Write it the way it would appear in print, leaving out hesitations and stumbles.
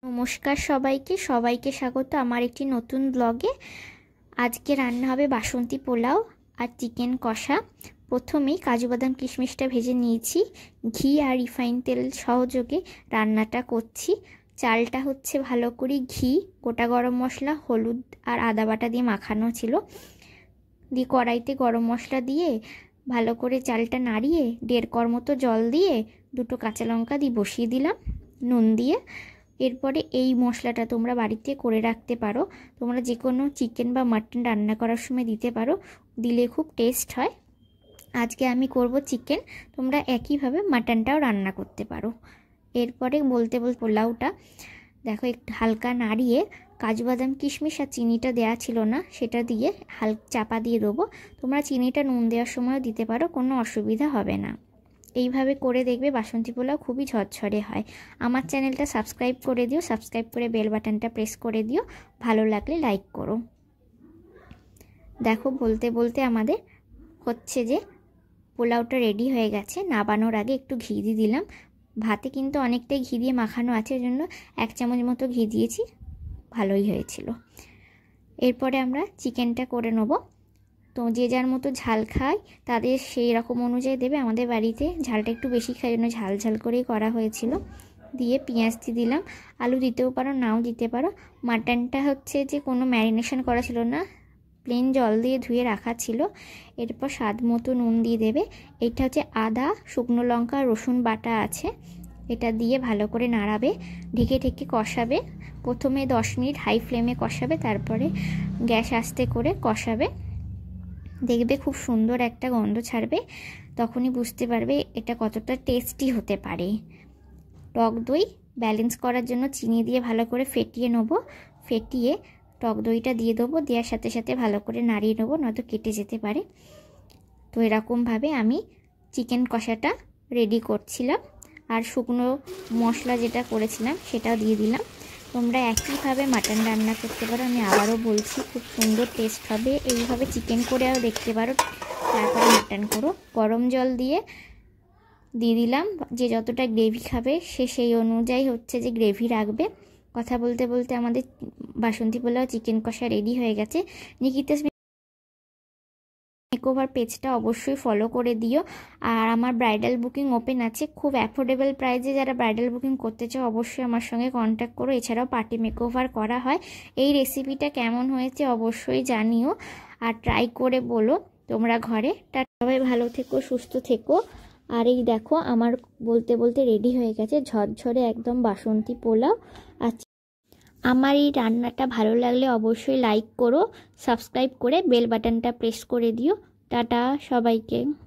নমস্কার সবাইকে সবাইকে স্বাগত আমার একটি নতুন ব্লগে। আজকে রান্না হবে বাসন্তী পোলাও আর চিকেন কষা। প্রথমেই কাজু বাদাম কিশমিশটা ভেজে নিয়েছি, ঘি আর রিফাইন তেল সহযোগে রান্নাটা করছি। চালটা হচ্ছে ভালো করে ঘি, গোটা গরম মশলা, হলুদ আর আদা বাটা দিয়ে মাখানো ছিল। দিয়ে কড়াইতে গরম মশলা দিয়ে ভালো করে চালটা নাড়িয়ে 1.5 কড় মতো জল দিয়ে 2টো কাঁচা লঙ্কা দিয়ে বসিয়ে দিলাম নুন দিয়ে। এরপরে এই মশলাটা তোমরা বাড়িতে করে রাখতে পারো, তোমরা যে কোনো চিকেন বা মাটন রান্না করার সময় দিতে পারো, দিলে খুব টেস্ট হয়। আজকে আমি করব চিকেন, তোমরা একইভাবে মাটনটাও রান্না করতে পারো। এরপরে বলতে পোলাওটা দেখো একটু হালকা নাড়িয়ে কাজু বাদাম কিশমিশ আর চিনিটা দেওয়া ছিল না, সেটা দিয়ে হালকা চাপা দিয়ে দেবো। তোমরা চিনিটা নুন দেওয়ার সময়ও দিতে পারো, কোনো অসুবিধা হবে না। এইভাবে করে দেখবে বাসন্তী পোলাও খুবই ঝরঝরে হয়। আমার চ্যানেলটা সাবস্ক্রাইব করে দিও, সাবস্ক্রাইব করে বেল বাটনটা প্রেস করে দিও, ভালো লাগলে লাইক করো। দেখো বলতে বলতে আমাদের হচ্ছে যে পোলাওটা রেডি হয়ে গেছে। নাবানোর আগে একটু ঘি দিয়ে দিলাম, ভাতে কিন্তু অনেকটাই ঘি দিয়ে মাখানো আছে, ওই জন্য 1 চামচ মতো ঘি দিয়েছি, ভালোই হয়েছিল। এরপরে আমরা চিকেনটা করে নেব। তো যে যার মতো ঝাল খায় তাদের সেই রকম অনুযায়ী দেবে। আমাদের বাড়িতে ঝালটা একটু বেশি খায়, জন্য ঝাল ঝাল করেই করা হয়েছিল। দিয়ে পেঁয়াজ দিয়ে দিলাম, আলু দিতেও পারো নাও দিতে পারো। মাটনটা হচ্ছে যে কোনো ম্যারিনেশন করা ছিল না, প্লেন জল দিয়ে ধুয়ে রাখা ছিল। এরপর স্বাদ মতো নুন দিয়ে দেবে। এটা হচ্ছে আদা, শুকনো লঙ্কা, রসুন বাটা আছে, এটা দিয়ে ভালো করে নাড়াবে, ঢেকে ঢেকে কষাবে। প্রথমে 10 মিনিট হাই ফ্লেমে কষাবে, তারপরে গ্যাস আস্তে করে কষাবে। দেখবে খুব সুন্দর একটা গন্ধ ছাড়বে, তখনই বুঝতে পারবে এটা কতটা টেস্টি হতে পারে। টক দই ব্যালেন্স করার জন্য চিনি দিয়ে ভালো করে ফেটিয়ে নেব, ফেটিয়ে টক দইটা দিয়ে দেবো, দেওয়ার সাথে সাথে ভালো করে নাড়িয়ে নেবো, নয়তো কেটে যেতে পারে। তো এরকমভাবে আমি চিকেন কষাটা রেডি করছিলাম, আর শুকনো মশলা যেটা করেছিলাম সেটাও দিয়ে দিলাম। তোমরা একইভাবে মাটন রান্না করতে পারো, আমি আবারও বলছি খুব সুন্দর টেস্ট হবে। এইভাবে চিকেন করেও দেখতে পারো, তারপরে মাটন করো। গরম জল দিয়ে দিলাম, যে যতটা গ্রেভি খাবে সে সেই অনুযায়ী হচ্ছে যে গ্রেভি রাখবে। কথা বলতে বলতে আমাদের বাসন্তী পোলাও চিকেন কষা রেডি হয়ে গেছে। নিকিতাস মেকওভার পেজটা অবশ্যই ফলো করে দিও। আর আমার ব্রাইডাল বুকিং ওপেন আছে, খুব অ্যাফোর্ডেবল প্রাইসে যারা ব্রাইডাল বুকিং করতে চাও অবশ্যই আমার সঙ্গে কন্ট্যাক্ট করো। এছাড়াও পার্টি মেকওভার করা হয়। এই রেসিপিটা কেমন হয়েছে অবশ্যই জানিও, আর ট্রাই করে বলো তোমরা ঘরে। সবাই ভালো থেকো, সুস্থ থেকো। আর এই দেখো আমার বলতে বলতে রেডি হয়ে গেছে ঝরঝরে একদম বাসন্তী পোলাও। আচ্ছা, আমার এই রান্নাটা ভালো লাগলে অবশ্যই লাইক করো, সাবস্ক্রাইব করে বেল বাটনটা প্রেস করে দিও। টাটা সবাইকে।